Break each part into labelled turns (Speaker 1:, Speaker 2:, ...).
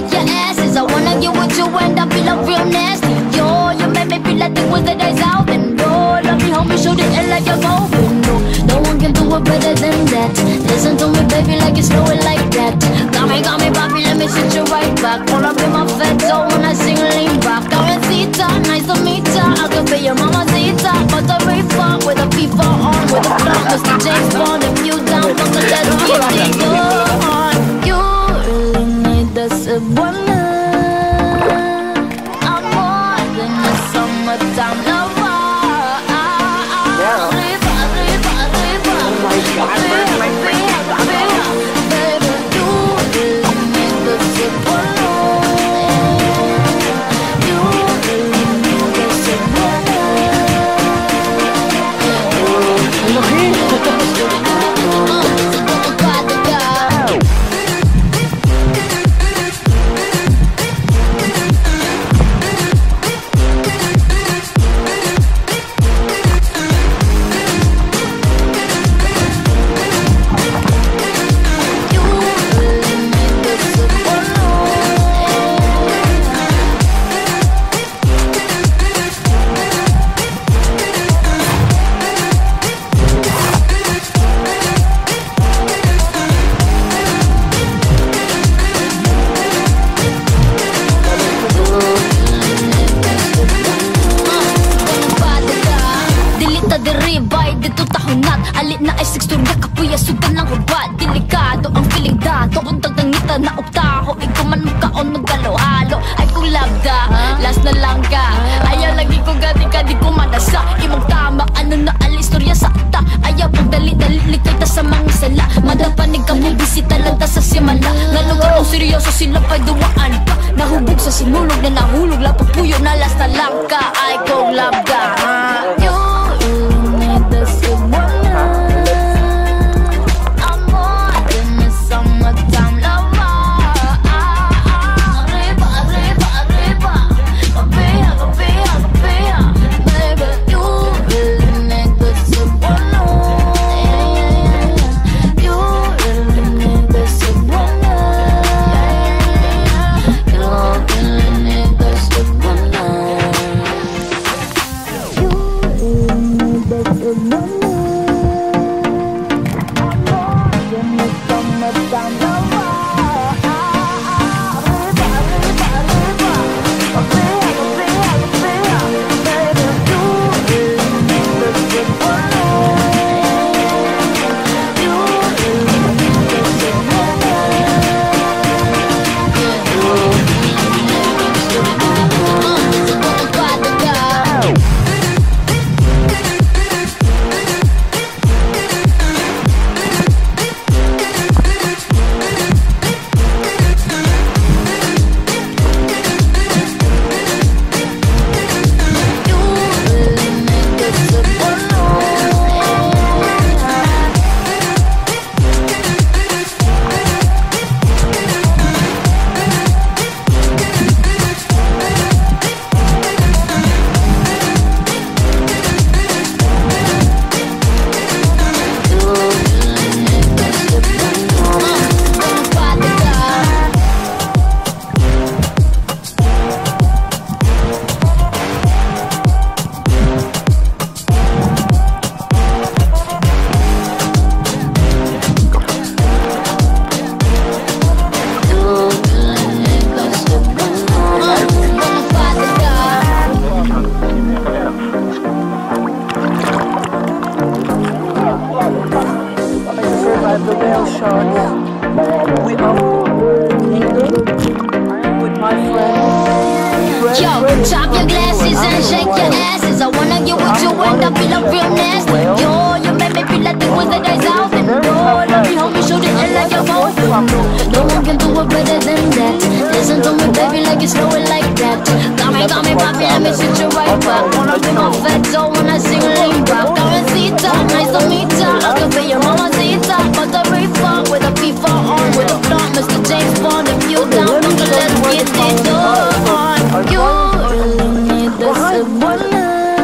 Speaker 1: shake your asses. I wanna get with you and I feel up real nasty. Yo, you made me feel like it was the days out. And no, love me, homie, show the air like you're moving. No one can do it better than that. Listen to me, baby, like it's flowing like that. Got me, papi, let me sit you right back. All up in my fat zone when I sing lean back. Carmencita, nice to meet ya. I could be your mamacita, but the reefer with a FIFA on, with a flow, Mr. James Bond. If you down, fuck it, let's get it on. You really need the Cebuana. I'm more than a summertime lover. Alit na ay sigsturya kapuya sugan ng hubad. Delikado ang feeling dato. Kung tagtangita na uktaho, ikaw man makaon magalo-halo. Ay kung labda, last na lang ka. Ayaw lagi ko gati ka, di ko manasa. Imong tama, ano na alistorya sa ata. Ayaw pag dali-dali likay ta sa mga sala. Madapanig ka mo, bisita lang ta sa simala. Nga lugar kung seryoso sila pa'y duwaan pa. Nahubog sa sinulog na nahulog. Lapapuyo na last na lang ka. Ay kung labda, you need the Cebuana. Drop your glasses and shake your asses. I wanna get with you and I feel up real nasty. Yo, you made me feel like it was the days out. And no, love me, homie, show the air like you're moving. No one can do it better than that. Listen to me, baby, like it's flowing like that. Got me, papi, let me sit you right back. Wanna be my fat zone when I sing lean back. Carmencita, nice to meet ya. I could be your mamacita, but the reefer with a FIFA on, with a flow, Mr. James Bond. If you down, let's get it on. You really need the Cebuana.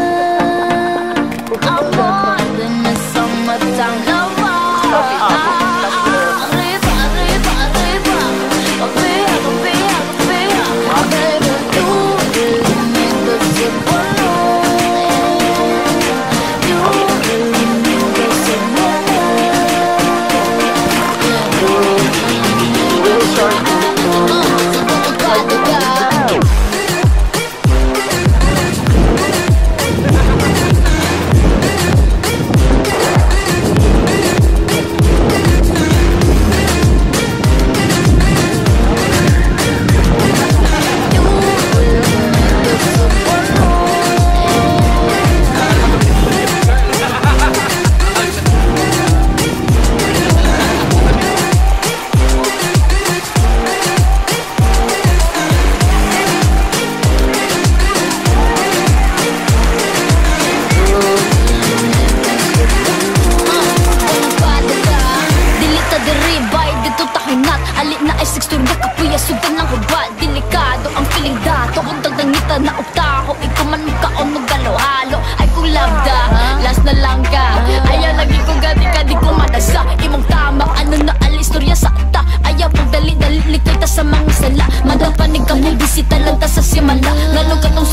Speaker 1: I'm more than a summertime lover. Arriba, arriba, arriba. Papi, papi, papi.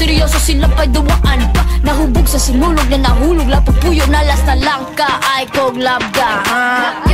Speaker 1: seryoso sila pa'y duwaan pa. Nahubog sa sinulog na nahulog, lapag puyo na last na lang ka. Ay kog love ka, ha?